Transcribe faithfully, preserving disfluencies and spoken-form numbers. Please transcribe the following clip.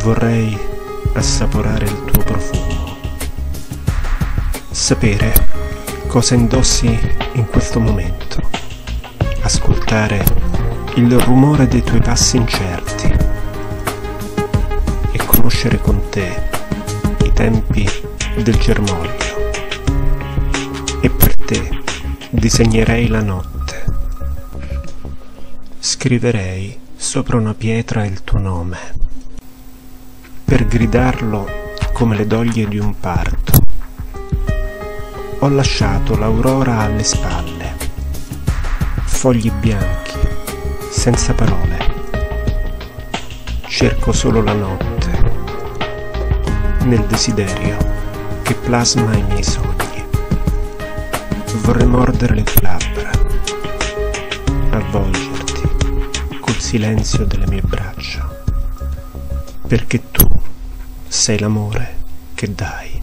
vorrei assaporare il tuo profumo, sapere cosa indossi in questo momento, ascoltare il rumore dei tuoi passi incerti e conoscere con te i tempi del germoglio. E per te disegnerei la notte, scriverei sopra una pietra il tuo nome, per gridarlo come le doglie di un parto. Ho lasciato l'aurora alle spalle, fogli bianchi, senza parole. Cerco solo la notte, nel desiderio che plasma i miei sogni. Vorrei mordere le tue labbra, avvolgerti col silenzio delle mie braccia, perché tu sei l'amore che dai.